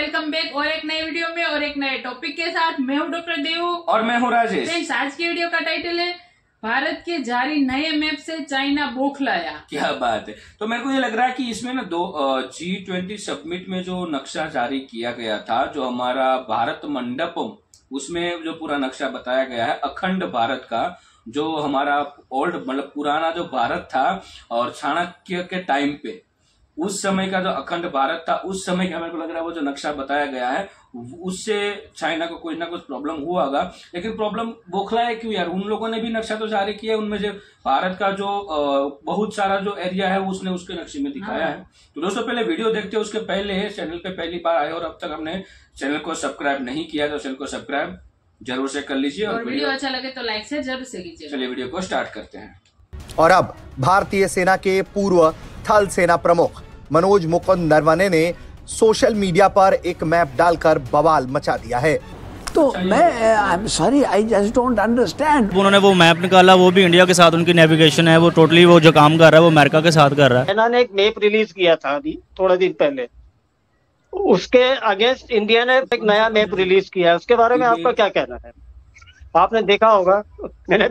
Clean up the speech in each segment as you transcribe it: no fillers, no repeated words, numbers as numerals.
Welcome back और एक नए वीडियो में और एक नए टॉपिक के साथ। मैं हूँ डॉक्टर देवू और मैं हूँ राजेश। फ्रेंड्स, आज की वीडियो का टाइटल है भारत के जारी नए मैप से चाइना बौखलाया। क्या बात है। तो मेरे को ये लग रहा है कि इसमें ना G20 समिट में जो नक्शा जारी किया गया था, जो हमारा भारत मंडपम, उसमें जो पूरा नक्शा बताया गया है अखंड भारत का, जो हमारा ओल्ड मतलब पुराना जो भारत था और चाणक्य के टाइम पे उस समय का जो अखंड भारत था, उस समय का मेरे को लग रहा है वो जो नक्शा बताया गया है उससे चाइना को कुछ ना कुछ प्रॉब्लम हुआ होगा। लेकिन प्रॉब्लम बौखला है क्यों यार? उन लोगों ने भी नक्शा तो जारी किया, उनमें जो भारत का जो बहुत सारा जो एरिया है उसने उसके नक्शे में दिखाया है। तो दोस्तों पहले वीडियो देखते हैं, उसके पहले चैनल पे पहली बार आए और अब तक हमने चैनल को सब्सक्राइब नहीं किया तो चैनल को सब्सक्राइब जरूर से कर लीजिए और वीडियो अच्छा लगे तो लाइक से जरूर से कीजिए। चलिए वीडियो को स्टार्ट करते हैं। और अब भारतीय सेना के पूर्व थल सेना प्रमुख मनोज मुकुंद नरवणे ने सोशल मीडिया पर एक मैप डालकर बवाल मचा दिया है। तो मैं I am sorry, I just don't understand. उन्होंने वो मैप निकाला, वो भी इंडिया के साथ उनकी नेविगेशन है, वो टोटली वो जो काम कर रहा है वो अमेरिका के साथ कर रहा है। इन्होंने एक मैप रिलीज किया था अभी थोड़े दिन पहले, उसके अगेंस्ट इंडिया ने एक नया मैप रिलीज किया है। उसके बारे में आपका क्या कहना है? आपने देखा होगा, मैंने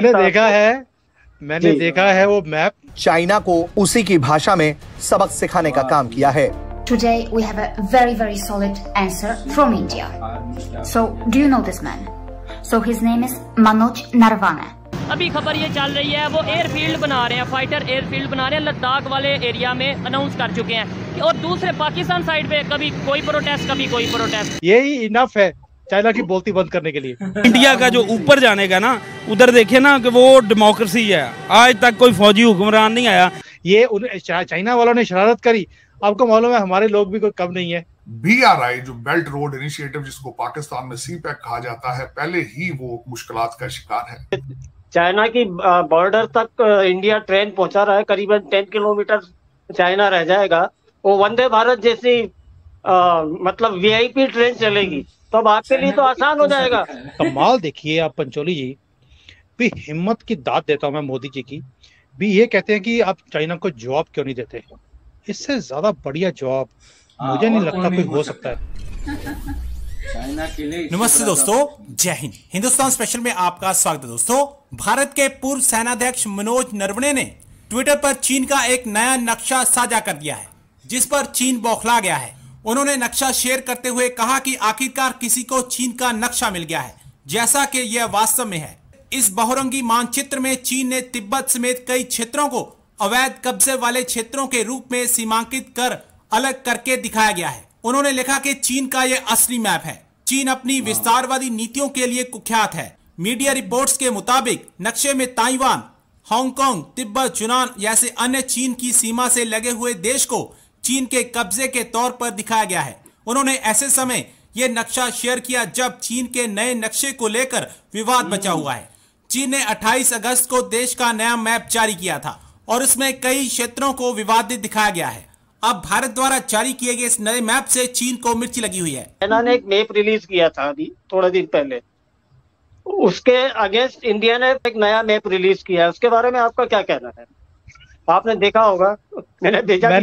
देखा है वो मैप। चाइना को उसी की भाषा में सबक सिखाने का काम किया है। Today we have a very solid answer from India. So do you know this man? So his name is Manoj Narvane. अभी खबर ये चल रही है वो एयरफील्ड बना रहे हैं, फाइटर एयरफील्ड बना रहे हैं लद्दाख वाले एरिया में, अनाउंस कर चुके हैं। और दूसरे पाकिस्तान साइड पे कभी कोई प्रोटेस्ट कभी कोई प्रोटेस्ट। यही इनफ है चाइना की बोलती बंद करने के लिए। इंडिया का जो ऊपर जाने का ना, उधर देखे ना कि वो डेमोक्रेसी है, आज तक कोई फौजी हुक्मरान नहीं आया। ये चाइना वालों ने शरारत करी, आपको मालूम है हमारे लोग भी कोई कम नहीं है। BRI जो बेल्ट रोड इनिशिएटिव, जिसको पाकिस्तान में CPEC कहा जाता है, पहले ही वो मुश्किलात का शिकार है। चाइना की बॉर्डर तक इंडिया ट्रेन पहुंचा रहा है, करीबन 10 किलोमीटर चाइना रह जाएगा। वो वंदे भारत जैसी मतलब VIP ट्रेन चलेगी तो अब आपके लिए तो आसान हो जाएगा। कमाल देखिए आप पंचोली जी, भी हिम्मत की दाद देता हूं मैं मोदी जी की। भी ये कहते हैं कि आप चाइना को जवाब क्यों नहीं देते? इससे ज्यादा बढ़िया जवाब मुझे नहीं लगता कोई हो सकता है। चाइना के लिए। नमस्ते दोस्तों, जय हिंद। हिंदुस्तान स्पेशल में आपका स्वागत है। दोस्तों, भारत के पूर्व सेनाध्यक्ष मनोज नरवणे ने ट्विटर पर चीन का एक नया नक्शा साझा कर दिया है, जिस पर चीन बौखला गया है। उन्होंने नक्शा शेयर करते हुए कहा कि आखिरकार किसी को चीन का नक्शा मिल गया है, जैसा कि यह वास्तव में है। इस बहुरंगी मानचित्र में चीन ने तिब्बत समेत कई क्षेत्रों को अवैध कब्जे वाले क्षेत्रों के रूप में सीमांकित कर अलग करके दिखाया गया है। उन्होंने लिखा कि चीन का यह असली मैप है। चीन अपनी विस्तारवादी नीतियों के लिए कुख्यात है। मीडिया रिपोर्ट्स के मुताबिक नक्शे में ताइवान, हांगकांग, तिब्बत, यूनान जैसे अन्य चीन की सीमा से लगे हुए देश को चीन के कब्जे के तौर पर दिखाया गया है। उन्होंने ऐसे समय यह नक्शा शेयर किया जब चीन के नए नक्शे को लेकर विवाद बचा हुआ है। चीन ने 28 अगस्त को देश का नया मैप जारी किया था और इसमें कई क्षेत्रों को विवादित दिखाया गया है। अब भारत द्वारा जारी किए गए इस नए मैप से चीन को मिर्ची लगी हुई है। इन्होंने एक मैप रिलीज किया था अभी थोड़े दिन पहले, उसके अगेंस्ट इंडिया ने एक नया मैप रिलीज किया है। उसके बारे में आपका क्या कहना है? आपने देखा होगा, मैंने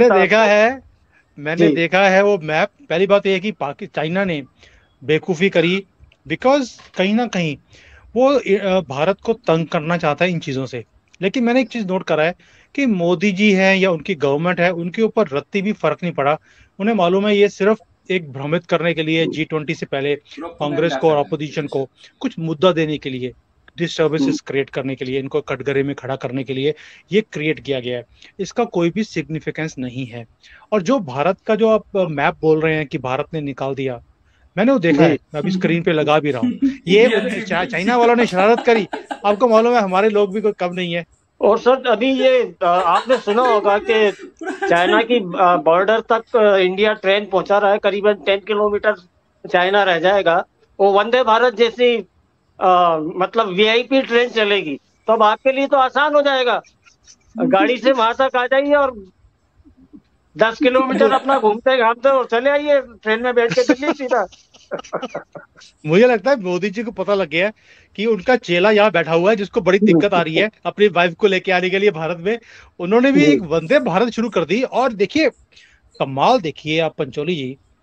देखा है वो मैप। पहली बात यह है कि चाइना ने बेवकूफ़ी करी, बिकॉज कहीं ना कहीं वो भारत को तंग करना चाहता है इन चीज़ों से। लेकिन मैंने एक चीज़ नोट करा है कि मोदी जी है या उनकी गवर्नमेंट है, उनके ऊपर रत्ती भी फर्क नहीं पड़ा। उन्हें मालूम है ये सिर्फ एक भ्रमित करने के लिए, G20 से पहले कांग्रेस को और अपोजिशन को कुछ मुद्दा देने के लिए, डिस्टर्बेंसेस क्रिएट करने के लिए, इनको कटघरे में खड़ा करने के लिए ये क्रिएट किया गया है। इसका कोई भी सिग्निफिकेंस नहीं है। और जो भारत का जो आप मैप बोल रहे हैं कि भारत ने निकाल दिया, मैंने वो देखा है, मैं अभी स्क्रीन पे लगा भी रहा हूँ। ये चाइना वालों ने शरारत करी, आपको मालूम है हमारे लोग भी कोई कम नहीं है। और सर अभी ये आपने सुना होगा कि चाइना की बॉर्डर तक इंडिया ट्रेन पहुंचा रहा है, करीबन 10 किलोमीटर चाइना रह जाएगा। वो वंदे भारत जैसी मतलब VIP ट्रेन चलेगी तो अब आपके लिए तो आसान हो जाएगा। गाड़ी से वहां तक आ जाइए और 10 किलोमीटर अपना घूमते घामते और चले आइए ट्रेन में बैठ के दिल्ली सीधा। मुझे लगता है मोदी जी को पता लग गया है कि उनका चेला यहाँ बैठा हुआ है जिसको बड़ी दिक्कत आ रही है अपनी वाइफ को लेके आने के लिए भारत में। उन्होंने भी एक वंदे भारत शुरू कर दी। और देखिए कमाल देखिए आप पंचोली जी,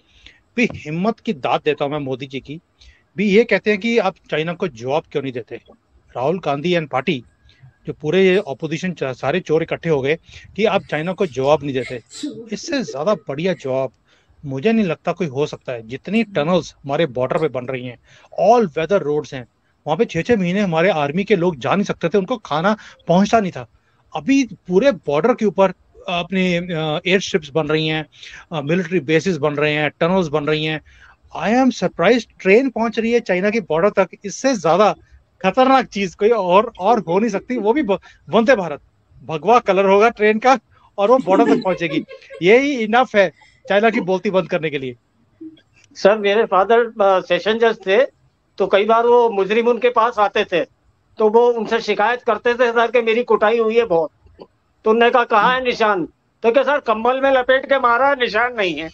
भी हिम्मत की दाद देता हूं मैं मोदी जी की। भी ये कहते हैं कि आप चाइना को जवाब क्यों नहीं देते। राहुल गांधी एंड पार्टी जो पूरे ऑपोजिशन सारे चोर इकट्ठे हो गए कि आप चाइना को जवाब नहीं देते। इससे ज्यादा बढ़िया जवाब मुझे नहीं लगता कोई हो सकता है। जितनी टनल्स हमारे बॉर्डर पे बन रही हैं, ऑल वेदर रोड्स हैं, वहां पे 6-6 महीने हमारे आर्मी के लोग जा नहीं सकते थे, उनको खाना पहुंचता नहीं था। अभी पूरे बॉर्डर के ऊपर अपने एयर स्ट्रिप्स बन रही हैं, मिलिट्री बेसिस बन रहे हैं, टनल्स बन रही हैं। आई एम सरप्राइज, ट्रेन पहुंच रही है चाइना की बॉर्डर तक। इससे ज्यादा खतरनाक चीज कोई और हो नहीं सकती। वो भी वंदे भारत, भगवा कलर होगा ट्रेन का और वो बॉर्डर तक पहुंचेगी। यही इनफ है चाइना की बोलती बंद करने के लिए। सर मेरे फादर सेशन जज थे, तो कई बार वो मुजरिम उनके पास आते थे, तो वो उनसे शिकायत करते थे सर कि मेरी कुटाई हुई है बहुत। तो उन्होंने कहा कहाँ है निशान, तो क्या सर कंबल में लपेट के मारा, निशान नहीं है।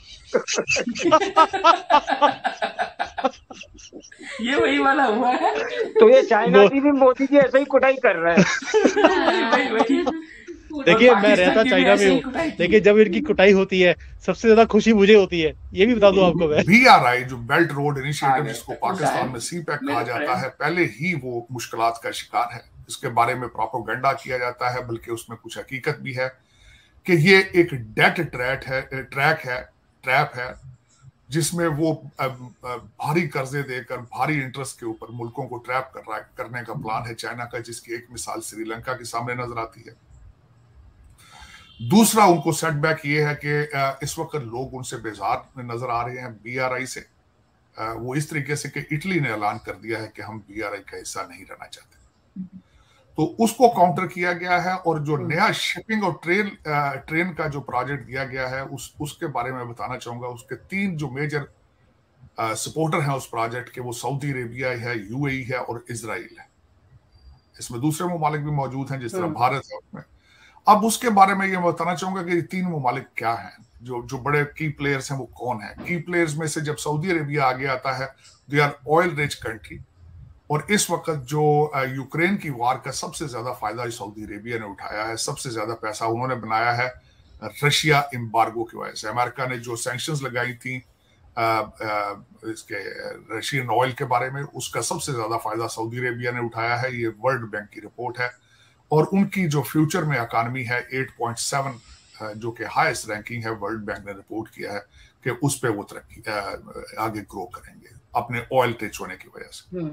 ये वही वाला हुआ है। तो ये चाइना की भी मोदी जी ऐसे ही कुटाई कर रहे हैं। देखिए मैं रहता चाइना में हूँ, देखिए जब इनकी कुटाई होती है सबसे ज्यादा खुशी मुझे होती है। ये भी बता दूं आपको मैं। BRI जो बेल्ट रोड इनिशिएटिव जिसको पाकिस्तान में CPEC कहा जाता है, पहले ही वो मुश्किलात का शिकार है। इसके बारे में प्रोपेगेंडा किया जाता है, बल्कि उसमें कुछ हकीकत भी है कि ये एक डेट ट्रैप है जिसमें वो भारी कर्जे देकर भारी इंटरेस्ट के ऊपर मुल्कों को ट्रैप करने का प्लान है चाइना का, जिसकी एक मिसाल श्रीलंका के सामने नजर आती है। दूसरा उनको सेटबैक ये है कि इस वक्त लोग उनसे बेजार नजर आ रहे हैं BRI से। वो इस तरीके से कि इटली ने ऐलान कर दिया है कि हम BRI का हिस्सा नहीं रहना चाहते, तो उसको काउंटर किया गया है। और जो नया शिपिंग और ट्रेन का जो प्रोजेक्ट दिया गया है उसके बारे में बताना चाहूंगा। उसके 3 जो मेजर सपोर्टर हैं उस प्रोजेक्ट के, वो सऊदी अरेबिया है, UAE है और इजराइल है। इसमें दूसरे ममालिक भी मौजूद हैं जिस तरह भारत है उसमें। अब उसके बारे में ये बताना चाहूंगा कि ये 3 ममालिक क्या हैं, जो बड़े की प्लेयर्स हैं वो कौन है। की प्लेयर्स में से जब सऊदी अरेबिया आगे आता है, they are oil rich country, और इस वक्त जो यूक्रेन की वार का सबसे ज्यादा फायदा सऊदी अरेबिया ने उठाया है। सबसे ज्यादा पैसा उन्होंने बनाया है रशिया एम्बार्गो की वजह से। अमेरिका ने जो सैंक्शंस लगाई थी इसके रशियन ऑयल के बारे में, उसका सबसे ज्यादा फायदा सऊदी अरेबिया ने उठाया है। ये वर्ल्ड बैंक की रिपोर्ट है। और उनकी जो फ्यूचर में इकॉनमी है 8.7, जो कि हाईएस्ट रैंकिंग है, वर्ल्ड बैंक ने रिपोर्ट किया है कि उस पे वो तरक्की आगे ग्रो करेंगे अपने ऑयल रिच होने की वजह से।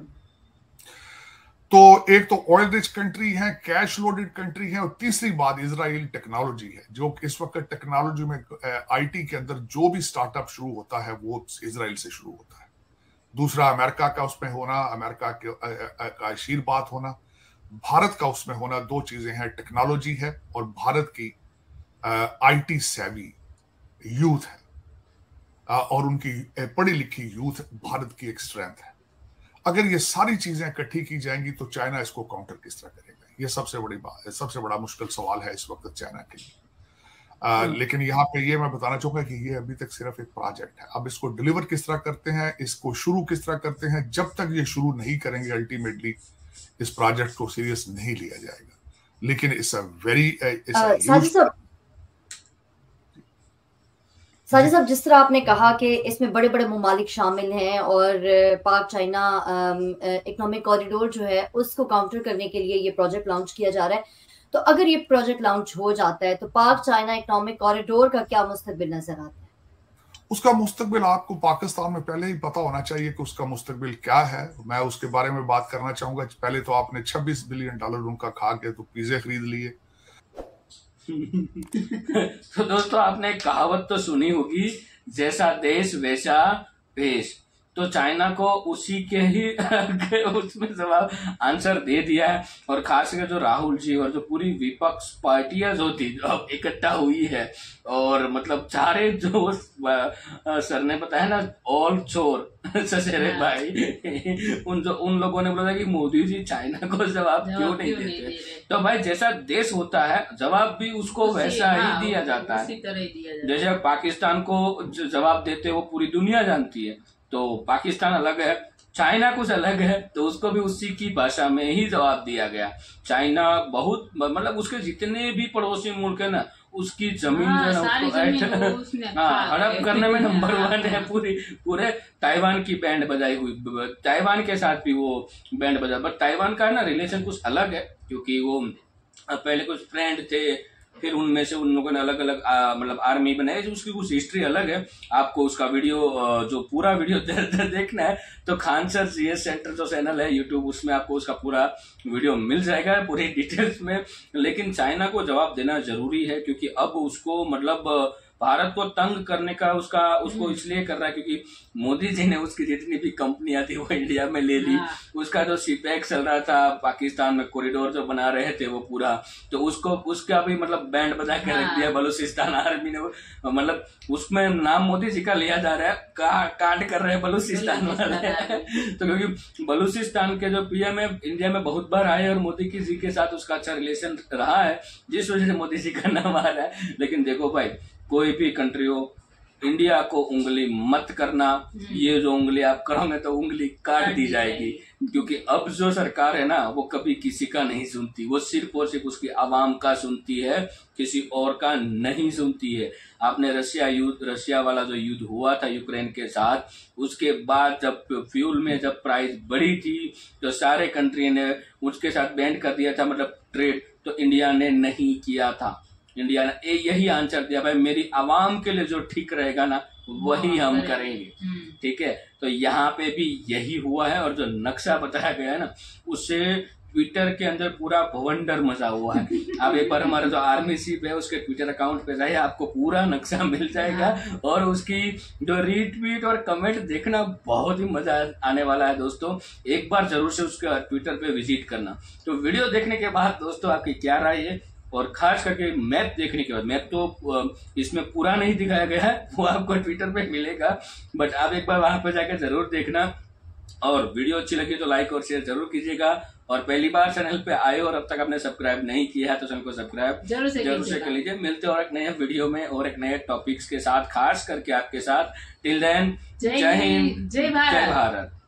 तो एक तो ऑयल रिच कंट्री है, कैश लोडेड कंट्री है, और तीसरी बात इजराइल टेक्नोलॉजी है। जो इस वक्त टेक्नोलॉजी में IT के अंदर जो भी स्टार्टअप शुरू होता है वो इजराइल से शुरू होता है। दूसरा अमेरिका का उसमें होना, अमेरिका का आशीर्वाद होना, भारत का उसमें होना। 2 चीजें हैं, टेक्नोलॉजी है और भारत की IT सेवी यूथ है, और उनकी पढ़ी लिखी यूथ भारत की एक स्ट्रेंथ है। अगर ये सारी चीजें इकट्ठी की जाएंगी तो चाइना इसको काउंटर किस तरह करेगा, ये सबसे बड़ी बात है, सबसे बड़ा मुश्किल सवाल है इस वक्त चाइना के लिए। लेकिन यहाँ पे ये मैं बताना चाहूंगा कि ये अभी तक सिर्फ एक प्रोजेक्ट है। अब इसको डिलीवर किस तरह करते हैं, इसको शुरू किस तरह करते हैं, जब तक ये शुरू नहीं करेंगे अल्टीमेटली इस प्रोजेक्ट को सीरियस नहीं लिया जाएगा। लेकिन इट्स अ वेरी साजिद साहब, जिस तरह आपने कहा कि इसमें बड़े बड़े ममालिक शामिल हैं और पाक चाइना इकोनॉमिक कॉरिडोर जो है उसको काउंटर करने के लिए ये प्रोजेक्ट लॉन्च किया जा रहा है, तो अगर ये प्रोजेक्ट लॉन्च हो जाता है तो पाक चाइना इकोनॉमिक कॉरिडोर का क्या मुस्तकबिल नजर आता है? उसका मुस्तकबिल आपको पाकिस्तान में पहले ही पता होना चाहिए कि उसका मुस्तकबिल क्या है। मैं उसके बारे में बात करना चाहूंगा। पहले तो आपने $26 बिलियन उनका खा के तो पिज्जे खरीद लिए। तो दोस्तों, आपने एक कहावत तो सुनी होगी, जैसा देश वैसा भेष। तो चाइना को उसी के ही उसमें जवाब आंसर दे दिया है। और खास करके जो राहुल जी और जो पूरी विपक्ष पार्टियां जो थी जो अब इकट्ठा हुई है, और मतलब सारे जो सर ने बताया ना ऑल चोर ससेरे भाई, उन लोगों ने बोला कि मोदी जी चाइना को जवाब क्यों नहीं देते। तो भाई जैसा देश होता है जवाब भी उसको वैसा ही दिया जाता है। जैसे पाकिस्तान को जवाब देते वो पूरी दुनिया जानती है। तो पाकिस्तान अलग है, चाइना कुछ अलग है, तो उसको भी उसी की भाषा में ही जवाब दिया गया। चाइना बहुत मतलब उसके जितने भी पड़ोसी मुल्क है ना, उसकी जमीन जो है उसको हड़प करने में नंबर 1 है। पूरे ताइवान की बैंड बजाई हुई, ताइवान के साथ भी वो बैंड बजा। बट ताइवान का है ना रिलेशन कुछ अलग है, क्योंकि वो पहले कुछ फ्रेंड थे, फिर उनमें से उन लोगों ने अलग अलग मतलब आर्मी बनाई, उसकी कुछ हिस्ट्री अलग है। आपको उसका वीडियो जो पूरा वीडियो देखना है तो खान सर CS सेंटर जो चैनल है यूट्यूब, उसमें आपको उसका पूरा वीडियो मिल जाएगा पूरी डिटेल्स में। लेकिन चाइना को जवाब देना जरूरी है, क्योंकि अब उसको मतलब भारत को तंग करने का उसको इसलिए कर रहा है क्योंकि मोदी जी ने उसकी जितनी भी कंपनियां थी वो इंडिया में ले ली। उसका जो सीपैक चल रहा था पाकिस्तान में, कॉरिडोर जो बना रहे थे वो पूरा, तो उसका भी मतलब बैंड बजा के रख दिया बलूचिस्तान आर्मी ने। मतलब उसमें नाम मोदी जी का लिया जा रहा है, कांड कर रहे हैं बलूचिस्तान वाले। तो क्योंकि बलूचिस्तान के जो PM है इंडिया में बहुत बार आए और मोदी जी के साथ उसका अच्छा रिलेशन रहा है, जिस वजह से मोदी जी का नाम आ रहा है। लेकिन देखो भाई, कोई भी कंट्री हो, इंडिया को उंगली मत करना। ये जो उंगली आप करोगे तो उंगली काट दी जाएगी, क्योंकि अब जो सरकार है ना वो कभी किसी का नहीं सुनती, वो सिर्फ और सिर्फ उसकी आवाम का सुनती है, किसी और का नहीं सुनती है। आपने रशिया वाला जो युद्ध हुआ था यूक्रेन के साथ, उसके बाद जब फ्यूल में जब प्राइस बढ़ी थी तो सारे कंट्री ने उसके साथ बैंड कर दिया था, मतलब ट्रेड, तो इंडिया ने नहीं किया था। इंडिया ने यही आंसर दिया, भाई मेरी आवाम के लिए जो ठीक रहेगा ना वही हम करेंगे। ठीक है, तो यहाँ पे भी यही हुआ है। और जो नक्शा बताया गया है ना, उससे ट्विटर के अंदर पूरा भवंडर मचा हुआ है। आप एक बार हमारा जो आर्मी शिप है उसके ट्विटर अकाउंट पे जाइए, आपको पूरा नक्शा मिल जाएगा। और उसकी जो रीट्वीट और कमेंट देखना बहुत ही मजा आने वाला है दोस्तों। एक बार जरूर से उसके ट्विटर पे विजिट करना। तो वीडियो देखने के बाद दोस्तों आपकी क्या राय है, और खास करके मैप देखने के बाद, मैप तो इसमें पूरा नहीं दिखाया गया है, वो आपको ट्विटर पे मिलेगा, बट आप एक बार वहां पे जाकर जरूर देखना। और वीडियो अच्छी लगी तो लाइक और शेयर जरूर कीजिएगा। और पहली बार चैनल पे आए और अब तक आपने सब्सक्राइब नहीं किया है तो चैनल को सब्सक्राइब जरूर से कर लीजिए। मिलते हैं और एक नए वीडियो में और एक नए टॉपिक्स के साथ, खास करके आपके साथ। टिल देन, जय हिंद, जय भारत।